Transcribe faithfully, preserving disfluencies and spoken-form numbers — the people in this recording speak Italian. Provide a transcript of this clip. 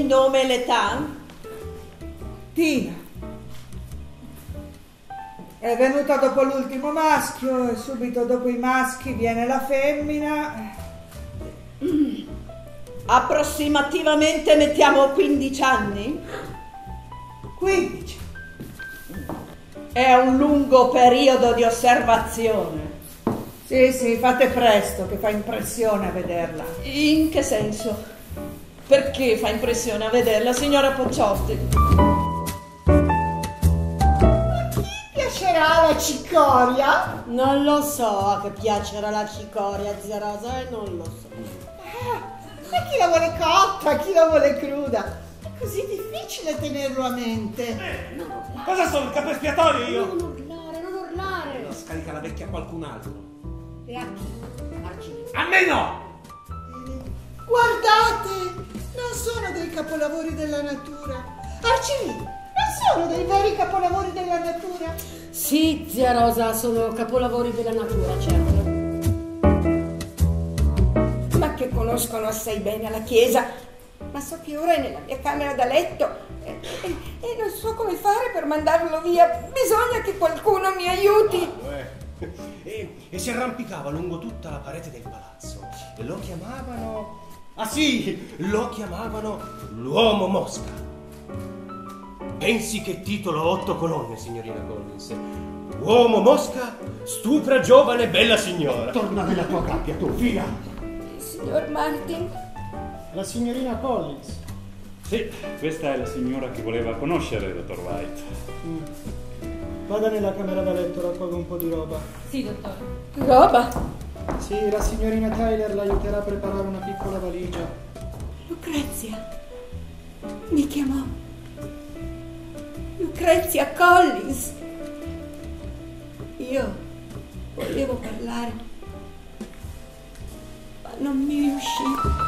il nome e l'età? Tina. È venuta dopo l'ultimo maschio e subito dopo i maschi viene la femmina. Mm. Approssimativamente mettiamo quindici anni? quindici. È un lungo periodo di osservazione. Sì, sì, fate presto, che fa impressione a vederla. In che senso? Perché fa impressione a vederla, signora Pocciotti? Piacerà la cicoria? Non lo so a che piacerà la cicoria, zia Rosa, e non lo so. Ma chi la vuole cotta, chi la vuole cruda? È così difficile tenerlo a mente. Eh, cosa sono, il capo espiatorio io? Non urlare, non urlare. No, scarica la vecchia a qualcun altro. E a chi? Arci. A me no! Guardate, non sono dei capolavori della natura. Arci, non sono dei veri capolavori della natura. Sì, zia Rosa, sono capolavori della natura, certo. Ma che conoscono assai bene la chiesa, ma so che ora è nella mia camera da letto e, e, e non so come fare per mandarlo via. Bisogna che qualcuno mi aiuti. Oh, eh. e, e si arrampicava lungo tutta la parete del palazzo e lo chiamavano... Ah sì, lo chiamavano l'uomo mosca. Pensi che titolo a otto colonne, signorina Collins. Uomo mosca stupra giovane bella signora. Torna nella tua gabbia, tu, via! Signor Martin? La signorina Collins. Sì, questa è la signora che voleva conoscere, dottor White. Mm. Vada nella camera da letto, raccolga un po' di roba. Sì, dottore. Roba? Sì, la signorina Tyler l'aiuterà a preparare una piccola valigia. Lucrezia mi chiamò. Lucrezia Collins. Io volevo parlare, ma non mi riuscivo.